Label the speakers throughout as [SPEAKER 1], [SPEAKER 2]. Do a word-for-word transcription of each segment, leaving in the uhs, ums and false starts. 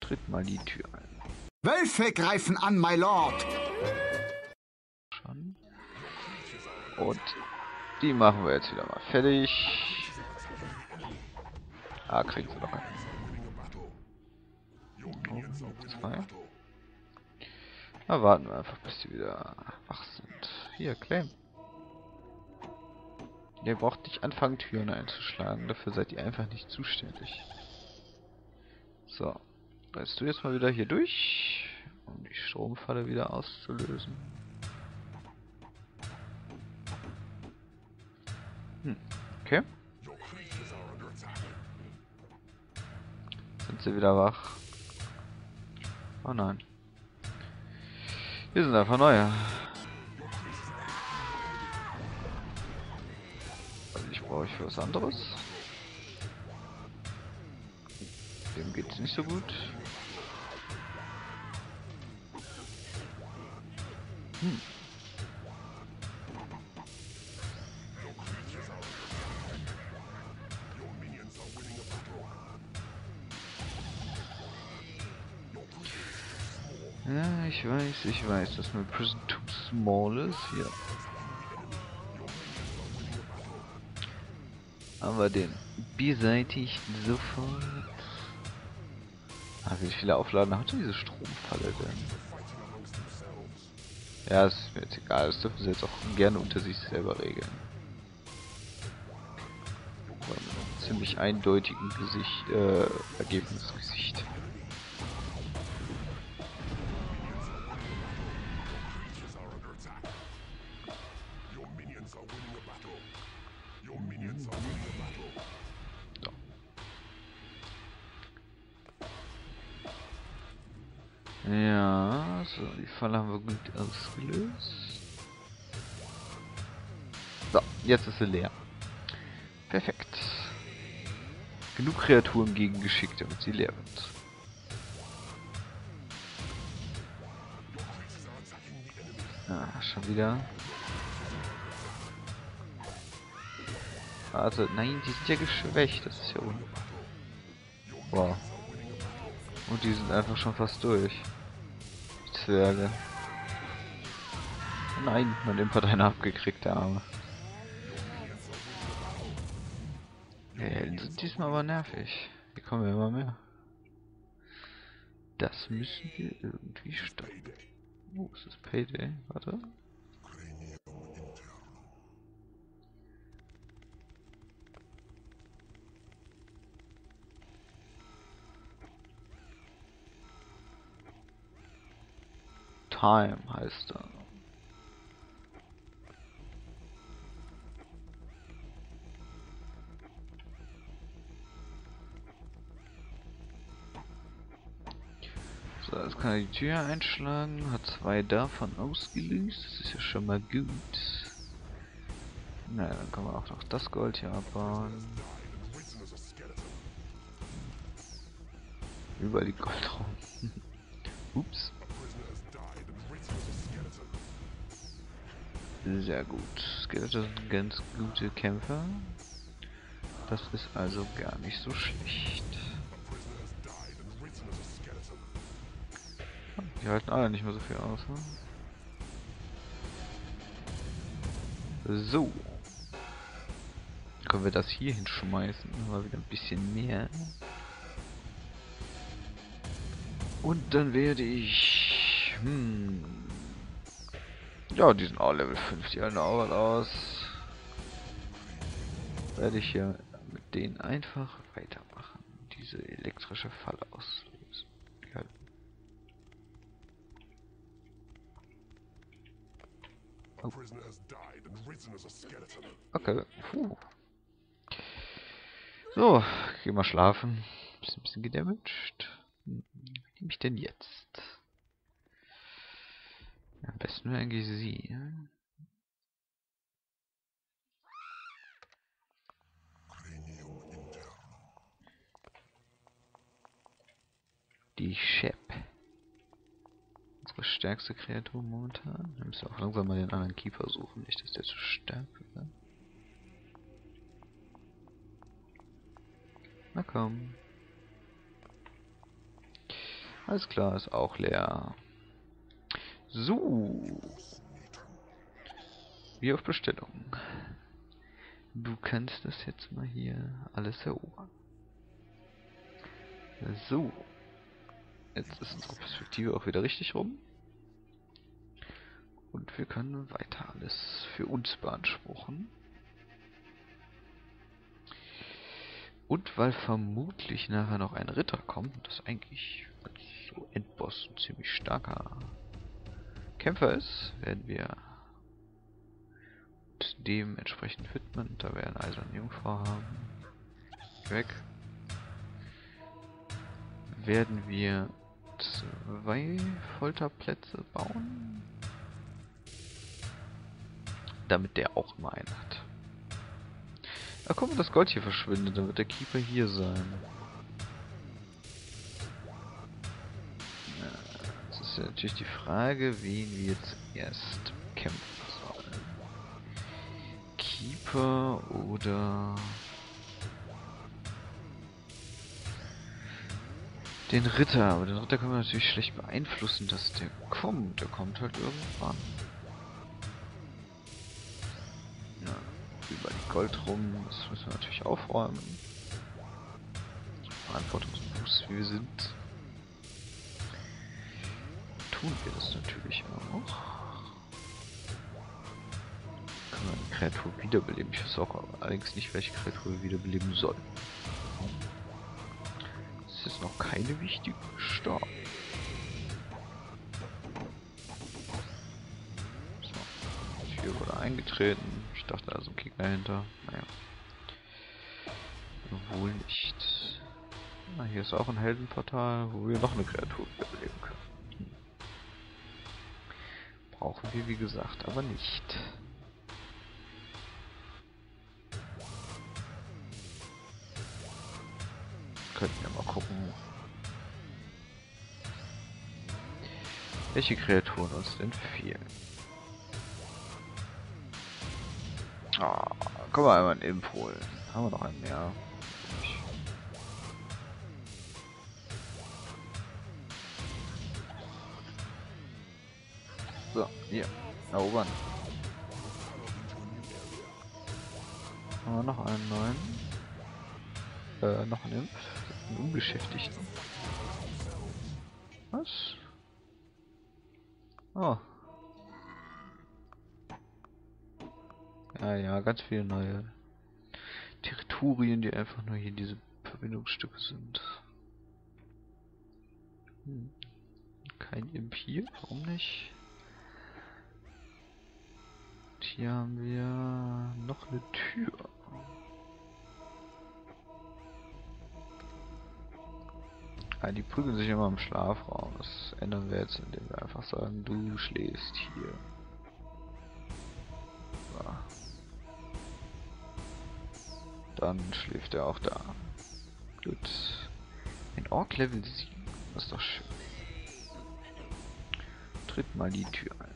[SPEAKER 1] Tritt mal die Tür ein.
[SPEAKER 2] Wölfe greifen an, my lord!
[SPEAKER 1] Schon. Und die machen wir jetzt wieder mal fertig. Ah, kriegen sie noch einen. Oh, zwei. Na, warten wir einfach, bis die wieder wach sind. Hier, Claim. Ihr braucht nicht anfangen, Türen einzuschlagen. Dafür seid ihr einfach nicht zuständig. So. Reißt du jetzt mal wieder hier durch, um die Stromfalle wieder auszulösen. Hm. Okay. Sind sie wieder wach? Oh nein. Wir sind einfach neue. Also ich brauche ich für was anderes. Dem geht's nicht so gut. Hm. Ja, ich weiß, ich weiß, dass mein Prison too small ist. Hier. Aber den beseitigt sofort. Ah, wie viele Aufladen hat diese Stromfalle denn? Ja, ist mir jetzt egal, das dürfen sie jetzt auch gerne unter sich selber regeln. Aber mit einem ziemlich eindeutigen Gesicht, äh, Ergebnisgesicht. So. Ja, so, die Falle haben wir gut ausgelöst. So, jetzt ist sie leer. Perfekt. Genug Kreaturen gegengeschickt, damit sie leer wird. Ah, schon wieder. Also, nein, die sind ja geschwächt, das ist ja un... Wow. Und die sind einfach schon fast durch. Die Zwerge. Nein, mein Imp hat einen abgekriegt, der Arme. Die Helden sind diesmal aber nervig. Hier kommen wir immer mehr. Das müssen wir irgendwie stoppen. Oh, ist das Payday? Warte. Time heißt er. So, jetzt kann er die Tür einschlagen, hat zwei davon ausgelöst, das ist ja schon mal gut. Na, dann können wir auch noch das Gold hier abbauen. Überall die Goldraum. Ups. Sehr gut. Skelette sind ganz gute Kämpfer. Das ist also gar nicht so schlecht. Die halten alle nicht mehr so viel aus, ne? So. Können wir das hier hinschmeißen? Mal wieder ein bisschen mehr. Und dann werde ich... Hm... Ja, die sind auch Level fünf, die halten auch was aus. Werde ich hier mit denen einfach weitermachen. Diese elektrische Falle auslösen. Ja. Oh. Okay. Puh. So, geh mal schlafen. Bist ein bisschen gedamaged. Hm. Wie nehme ich denn jetzt? Ja, am besten wäre eigentlich sie. Ne? Die Shep. Unsere stärkste Kreatur momentan. Wir müssen auch langsam mal den anderen Keeper suchen. Nicht, dass der zu stark wird. Na komm. Alles klar, ist auch leer. So. Wie auf Bestellung. Du kannst das jetzt mal hier alles erobern. So. Jetzt ist unsere Perspektive auch wieder richtig rum. Und wir können weiter alles für uns beanspruchen. Und weil vermutlich nachher noch ein Ritter kommt, das eigentlich als so Endboss ein ziemlich starker Kämpfer ist, werden wir dementsprechend widmen. Da wir eine eiserne Jungfrau haben. Weg. Werden wir zwei Folterplätze bauen. Damit der auch mal einen hat. Ach guck mal, das Gold hier verschwindet, dann wird der Keeper hier sein. Ja, das ist ja natürlich die Frage, wen wir zuerst kämpfen sollen. Keeper oder den Ritter. Aber den Ritter können wir natürlich schlecht beeinflussen, dass der kommt. Der kommt halt irgendwann. Ja, über die Gold rum, das müssen wir natürlich aufräumen. Verantwortungsbewusst wie wir sind, tun wir das natürlich auch. Kann man eine Kreatur wiederbeleben? Ich weiß auch allerdings nicht, welche Kreatur wir wiederbeleben soll. Das ist jetzt noch keine wichtige gestorben. So, hier wurde eingetreten. Ich dachte, da ist ein Gegner hinter. Naja. Wohl nicht. Ah, hier ist auch ein Heldenportal, wo wir noch eine Kreatur wiederbeleben können. Hm. Brauchen wir, wie gesagt, aber nicht. Könnten wir mal gucken, welche Kreaturen uns denn fehlen. Ah, können wir einmal einen Imp holen. Haben wir noch einen mehr? So, hier. Erobern. Haben wir noch einen neuen? Äh, noch einen Imp? Einen Unbeschäftigten. Was? Oh. Ja, ja, ganz viele neue Territorien, die einfach nur hier diese Verbindungsstücke sind. Hm. Kein Imp hier, warum nicht? Und hier haben wir noch eine Tür. Ah, die prügeln sich immer im Schlafraum. Das ändern wir jetzt, indem wir einfach sagen, du schläfst hier. So. Dann schläft er auch da. Gut. Ein Ork Level sieben. Das ist doch schön. Tritt mal die Tür ein.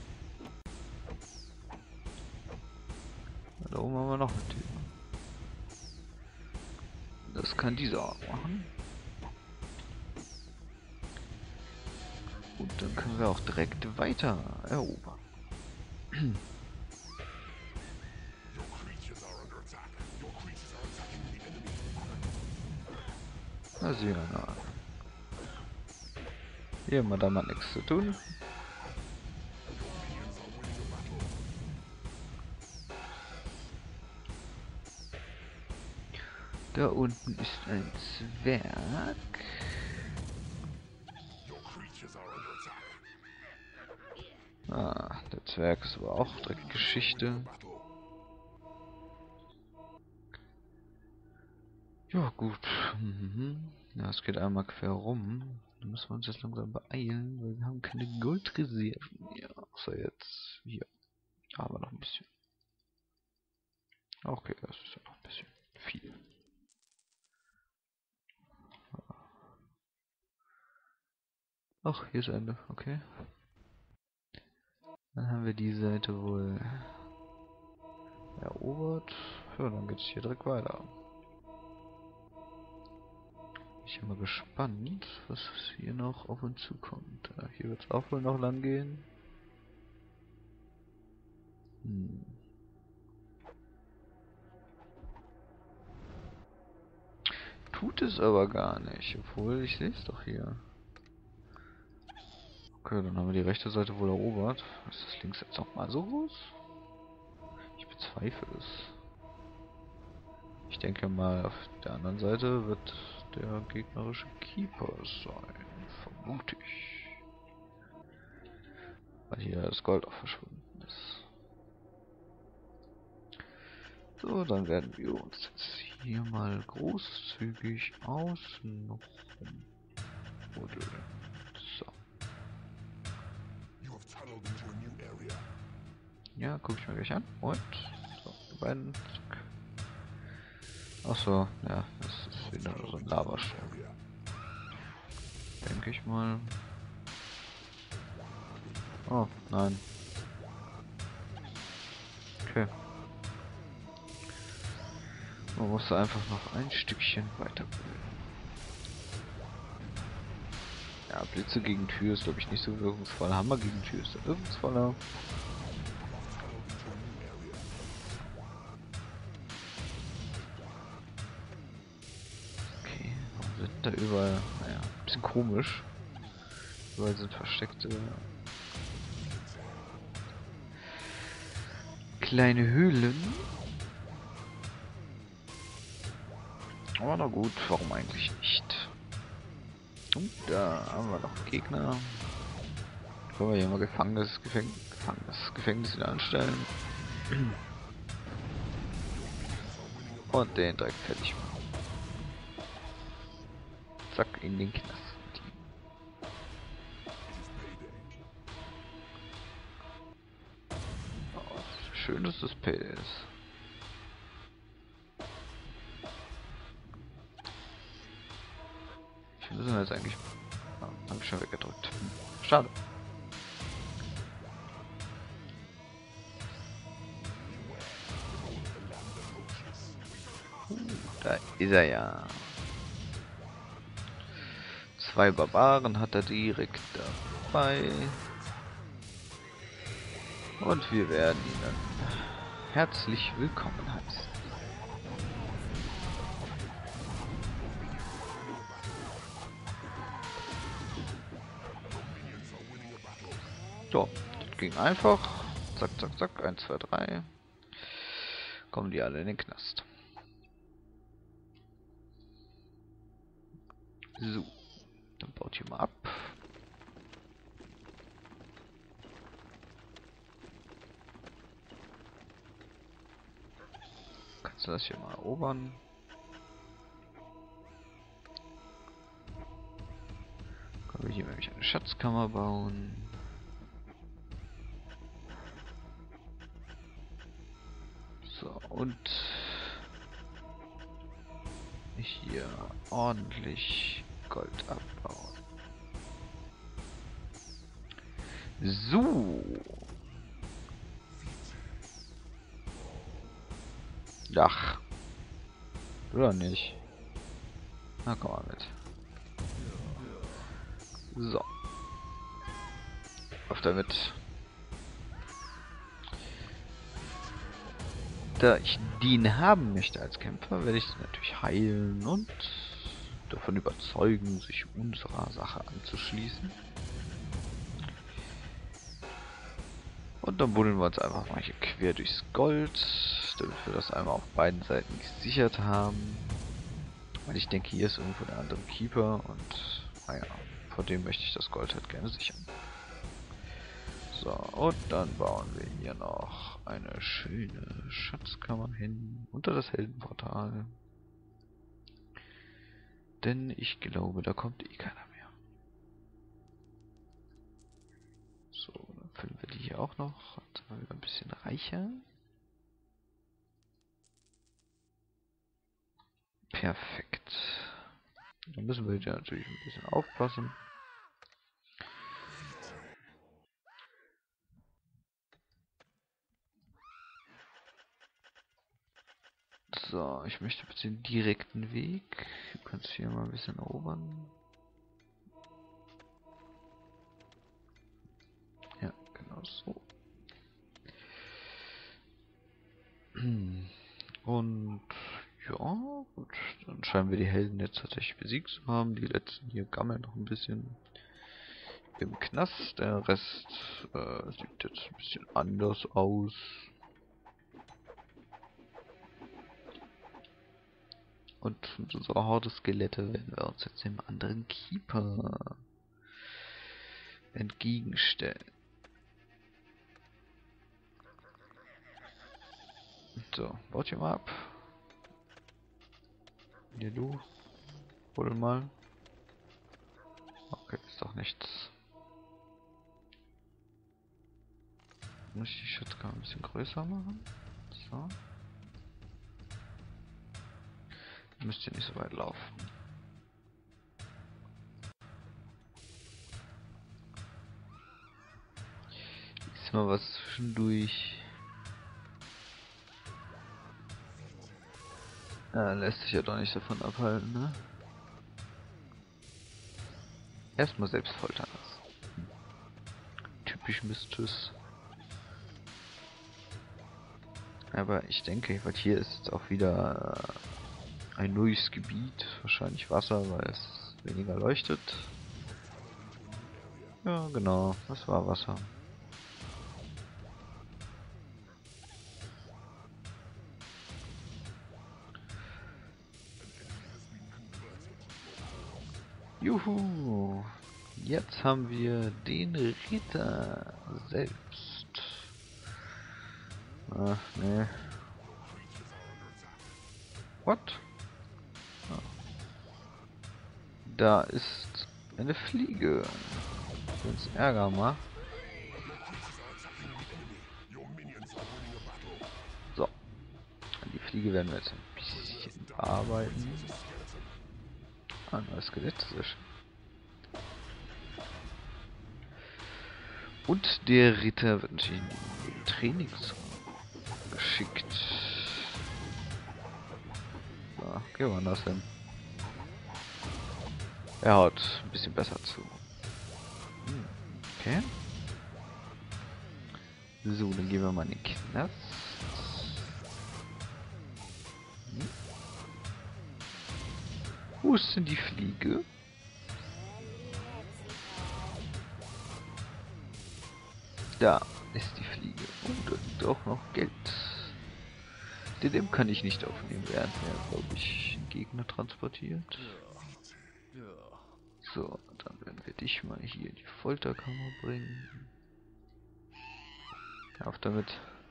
[SPEAKER 1] Da oben haben wir noch eine Tür. Das kann dieser Ork machen. Und dann können wir auch direkt weiter erobern. Na sehen wir mal. Hier haben wir da mal nichts zu tun. Da unten ist ein Zwerg. Ah, der Zwerg ist aber auch direkt Geschichte. Ja, gut. Mhm. Ja, es geht einmal quer rum. Da müssen wir uns jetzt langsam beeilen, weil wir haben keine Goldreserven mehr. Außer jetzt hier. Da haben wir noch ein bisschen. Okay, das ist ja noch ein bisschen viel. Ach, hier ist Ende. Okay. Dann haben wir die Seite wohl erobert. Ja, dann geht es hier direkt weiter. Ich bin mal gespannt, was hier noch auf uns zukommt. Ja, hier wird es auch wohl noch lang gehen. Hm. Tut es aber gar nicht, obwohl ich sehe es doch hier. Okay, dann haben wir die rechte Seite wohl erobert. Ist das links jetzt noch mal so groß? Ich bezweifle es. Ich denke mal, auf der anderen Seite wird der gegnerische Keeper sein. Vermute ich. Weil hier das Gold auch verschwunden ist. So, dann werden wir uns jetzt hier mal großzügig außen rum buddeln. So. Ja, gucke ich mir gleich an. Und so, die beiden. Achso, ja, das ist wieder nur so ein Lavastrom. Denke ich mal. Oh, nein. Okay. Man muss einfach noch ein Stückchen weiter. Ja, Blitze gegen Tür ist glaube ich nicht so wirkungsvoll. Hammer gegen Tür ist wirkungsvoller. Okay, warum sind da überall, naja, ein bisschen komisch. Überall sind versteckte kleine Höhlen. Aber na gut, warum eigentlich nicht? Und da haben wir noch einen Gegner. Können wir hier mal Gefangenes, Gefäng Gefangenes, Gefängnis wieder anstellen. Und den direkt fertig machen. Zack, in den Knast. Oh, schön, dass das Pay ist. Wir müssen jetzt eigentlich... Oh, hab ich schon weggedrückt. Hm. Schade. Uh, da ist er ja. Zwei Barbaren hat er direkt dabei. Und wir werden ihn dann herzlich willkommen heißen. So, das ging einfach. Zack, zack, zack. eins, zwei, drei. Kommen die alle in den Knast. So. Dann baut hier mal ab. Kannst du das hier mal erobern? Können wir hier nämlich eine Schatzkammer bauen. So, und hier ordentlich Gold abbauen. So. Ach. Oder nicht? Na, komm mal mit. So. Auf damit. Da ich den haben möchte als Kämpfer, werde ich sie natürlich heilen und davon überzeugen, sich unserer Sache anzuschließen. Und dann buddeln wir uns einfach mal hier quer durchs Gold, damit wir das einmal auf beiden Seiten gesichert haben. Weil ich denke, hier ist irgendwo der andere Keeper und naja, vor dem möchte ich das Gold halt gerne sichern. So, und dann bauen wir hier noch eine schöne Schatzkammer hin, unter das Heldenportal. Denn ich glaube, da kommt eh keiner mehr. So, dann füllen wir die hier auch noch. Jetzt sind wir wieder ein bisschen reicher. Perfekt. Dann müssen wir hier natürlich ein bisschen aufpassen. So, ich möchte bitte den direkten Weg. Du kannst hier mal ein bisschen erobern. Ja, genau so. Und ja, gut, dann scheinen wir die Helden jetzt tatsächlich besiegt zu haben. Die letzten hier gammeln noch ein bisschen im Knast. Der Rest äh, sieht jetzt ein bisschen anders aus. Und mit unserer Horde Skelette werden wir uns jetzt dem anderen Keeper entgegenstellen. So, baut ihr mal ab. Hier du. Hol mal. Okay, ist doch nichts. Muss ich die Schutzkammer ein bisschen größer machen? So. Müsst ihr nicht so weit laufen. Ist mal was zwischendurch. Ja, lässt sich ja doch nicht davon abhalten, ne? Erstmal selbst foltern lassen. Typisch Mistress. Aber ich denke, weil hier ist auch wieder äh, ein neues Gebiet. Wahrscheinlich Wasser, weil es weniger leuchtet. Ja, genau. Das war Wasser. Juhu! Jetzt haben wir den Ritter selbst. Ach, nee. What? Ah. Da ist eine Fliege. Die uns Ärger macht. So. Die Fliege werden wir jetzt ein bisschen bearbeiten. Ah, neues Skelett, sehr schön. Und der Ritter wird natürlich in den Trainings geschickt. So, gehen wir anders hin. Er haut ein bisschen besser zu. Hm, okay. So, dann gehen wir mal in den Knast. Hm. Wo ist denn die Fliege? Da ist die Fliege. Oh, da liegt auch noch Geld. Den kann ich nicht aufnehmen, während er, glaube ich, einen Gegner transportiert. So, dann werden wir dich mal hier in die Folterkammer bringen. Auf damit.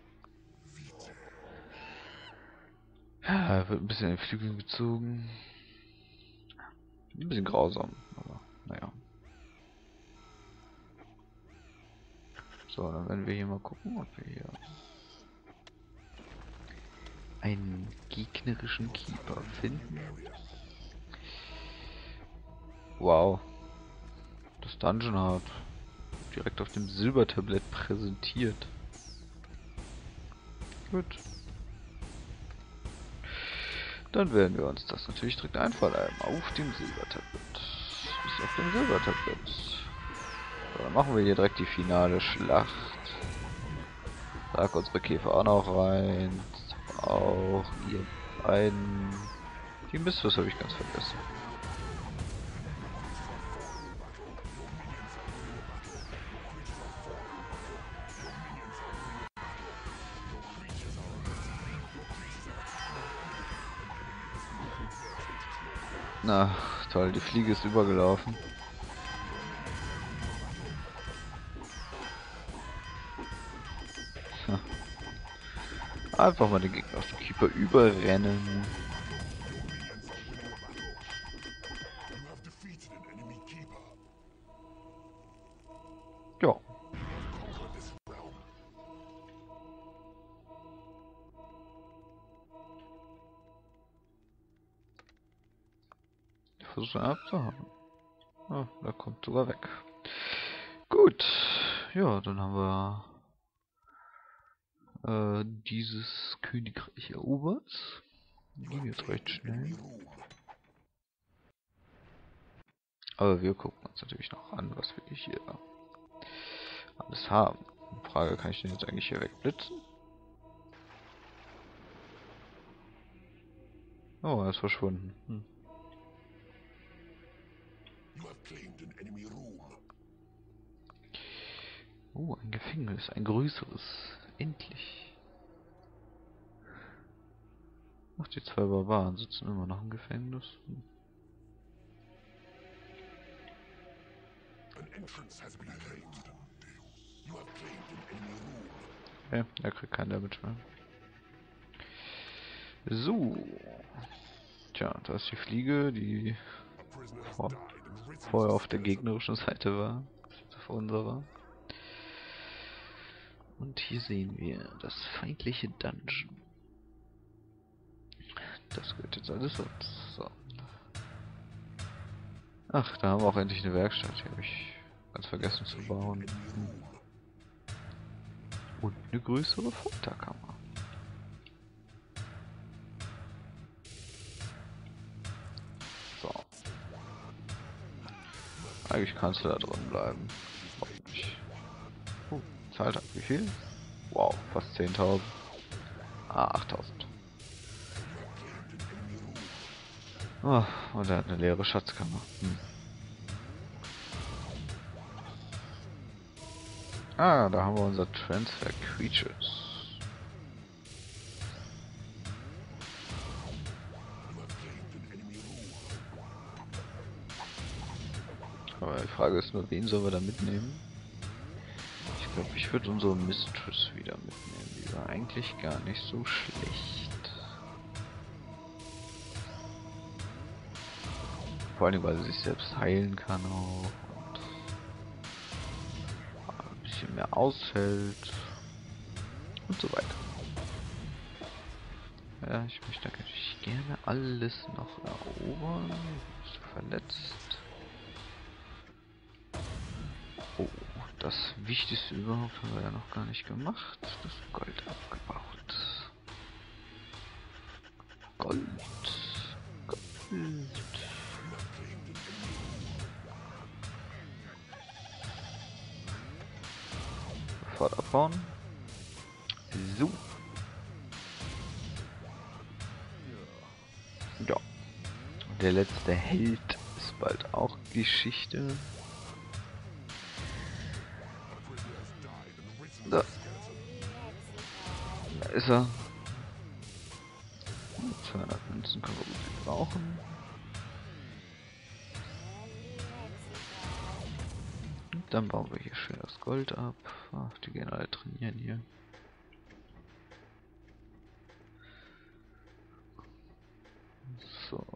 [SPEAKER 1] Ja, wird ein bisschen in den Flügel gezogen. Ein bisschen grausam, aber naja. So, dann werden wir hier mal gucken, ob wir hier einen gegnerischen Keeper finden. Wow. Das Dungeon hat direkt auf dem Silbertablett präsentiert. Gut. Dann werden wir uns das natürlich direkt einverleiben. Auf dem Silbertablett. Ist auf dem Silbertablett. So, dann machen wir hier direkt die finale Schlacht. Sag unsere Käfer auch noch rein. Auch ihr beiden. Die Mistress habe ich ganz vergessen. Na, toll, die Fliege ist übergelaufen. Einfach mal den Gegner auf den Keeper überrennen. Ja. Ich versuche ihn abzuhauen. Ah, da kommt sogar weg. Gut. Ja, dann haben wir äh, dieses Königreich erobert. Ging jetzt recht schnell. Aber wir gucken uns natürlich noch an, was wir hier alles haben. Frage, kann ich den jetzt eigentlich hier wegblitzen? Oh, er ist verschwunden. Hm. Oh, ein Gefängnis, ein größeres. Endlich. Ach, die zwei Barbaren sitzen immer noch im Gefängnis. Hm. Ja, er kriegt kein Damage mehr. So. Tja, da ist die Fliege, die vor, vorher auf der gegnerischen Seite war. Vor unserer. Und hier sehen wir das feindliche Dungeon. Das gehört jetzt alles uns. So. Ach, da haben wir auch endlich eine Werkstatt. Die habe ich ganz vergessen zu bauen. Hm. Und eine größere Folterkammer. So. Eigentlich kannst du da drin bleiben. Oh, zahlt ab wie viel? Wow, fast zehntausend. Ah, achttausend. Oh, und er hat eine leere Schatzkammer. Hm. Ah, da haben wir unser Transfer Creatures. Aber die Frage ist nur, wen sollen wir da mitnehmen? Ich glaube, ich würde unsere Mistress wieder mitnehmen. Die war eigentlich gar nicht so schlecht. Vor allem, weil sie sich selbst heilen kann auch. Und ein bisschen mehr aushält. Und so weiter. Ja, ich möchte natürlich gerne alles noch erobern. Bist du verletzt? Oh, das Wichtigste überhaupt haben wir ja noch gar nicht gemacht. Das Gold abgebaut. Gold. Gold. Sofort abbauen. So. Ja. Der letzte Held ist bald auch Geschichte. Da. Da ist er. zweihundert Münzen können wir gut gebrauchen. Und dann bauen wir hier schön das Gold ab. Ach, die gehen alle trainieren hier. So.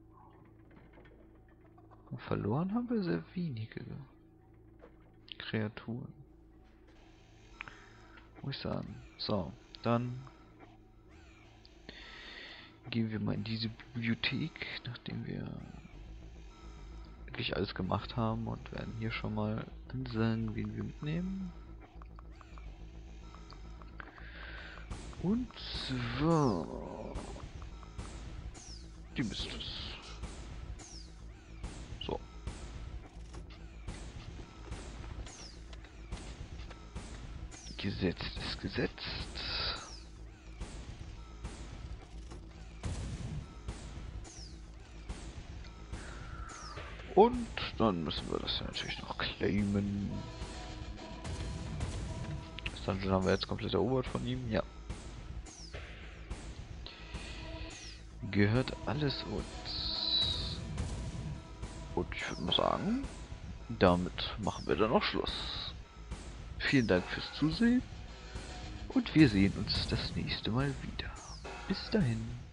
[SPEAKER 1] Und verloren haben wir sehr wenige Kreaturen. Muss ich sagen. So, dann gehen wir mal in diese Bibliothek, nachdem wir wirklich alles gemacht haben, und werden hier schon mal ansagen, wen wir mitnehmen. Und zwar die Mistress. So. Gesetzt ist gesetzt. Und dann müssen wir das ja natürlich noch claimen. Das Dungeon haben wir jetzt komplett erobert von ihm, ja. Gehört alles uns. Und ich würde mal sagen, damit machen wir dann auch Schluss. Vielen Dank fürs Zusehen und wir sehen uns das nächste Mal wieder. Bis dahin.